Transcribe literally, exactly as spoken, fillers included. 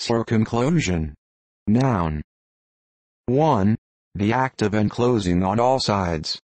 Circumclosion. Noun. one. The act of enclosing on all sides.